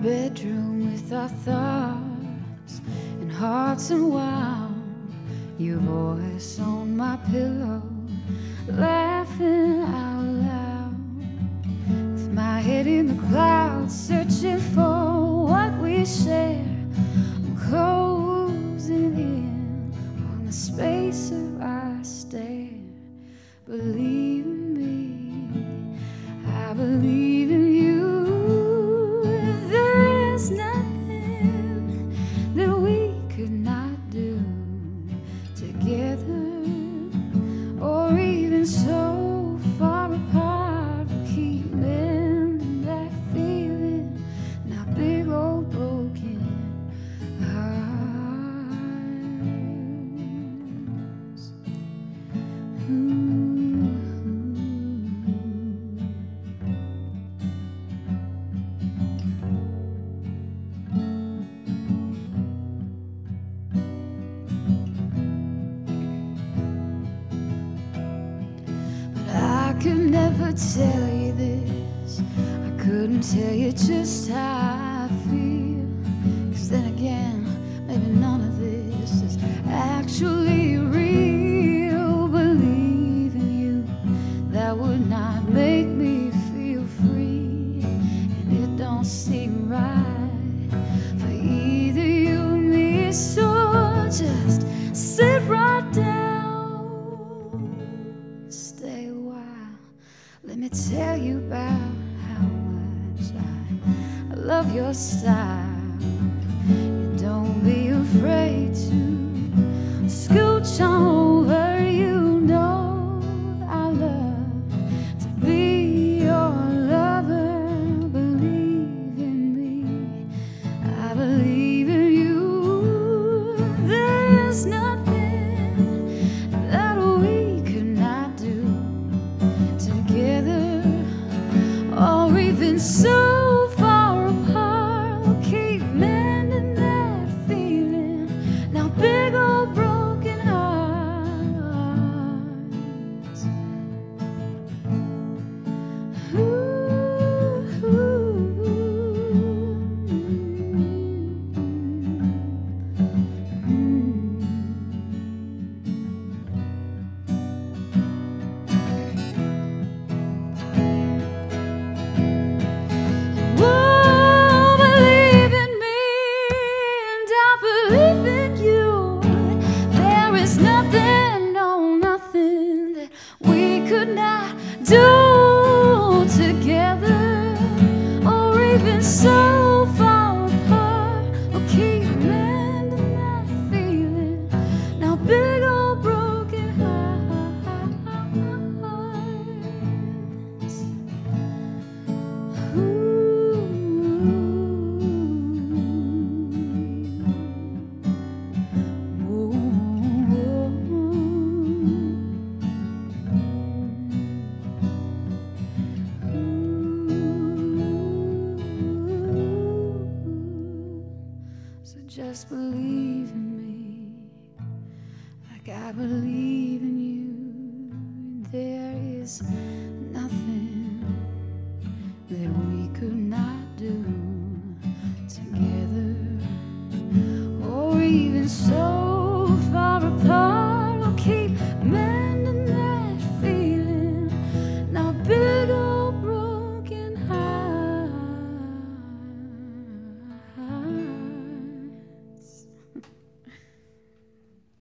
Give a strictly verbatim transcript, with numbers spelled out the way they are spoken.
bedroom with our thoughts and hearts and wow, your voice on my pillow, laughing out loud, with my head in the clouds, searching for what we share. I'm closing in on the space of our stare. Believe in me, I believe in you. There's nothing that we could not do together, or even so far apart. We'll keep mending that feeling, not big old broken hearts. Mm. I could never tell you this, I couldn't tell you just how I feel, 'cause then again, maybe none of this is actually real. Believe in you, that would not make me feel free, and it don't seem right for either you or me, so just sit right down, stay a while. Let me tell you about how much I, I love your style. You don't be afraid to scooch on over. You know I love to be your lover. Believe in me, I believe in you. There's nothing that we could not do together, or even so far apart. We'll keep mending that feeling, now big old broken hearts. Ooh, ooh, believe in me, and I believe in you. There is nothing, no nothing that we could not do together, or even so far apart. We'll keep mending that feeling, now big old broken hearts. Ooh. So just believe in me, like I believe in you. There is nothing that we could not do together, or even so far apart.